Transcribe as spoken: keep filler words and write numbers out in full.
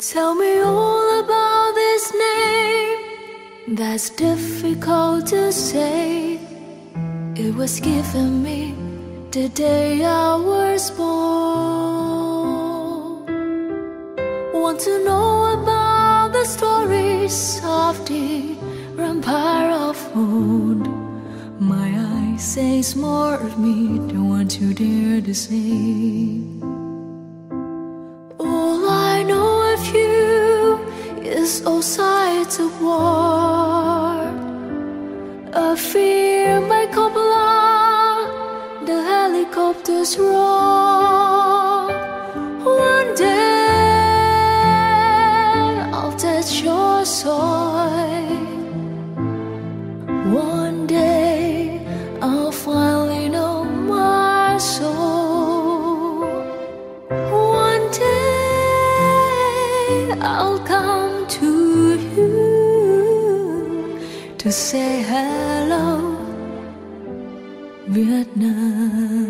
Tell me all about this name that's difficult to say. It was given me the day I was born. Want to know about the stories of the empire of wound. My eyes says more of me than what you dare to say. All I know of you is all sides of war. A fear my Coppola, the helicopters roar. One day I'll touch your soil. One day I'll finally know my soul. One day I'll come to you to say hello, Vietnam.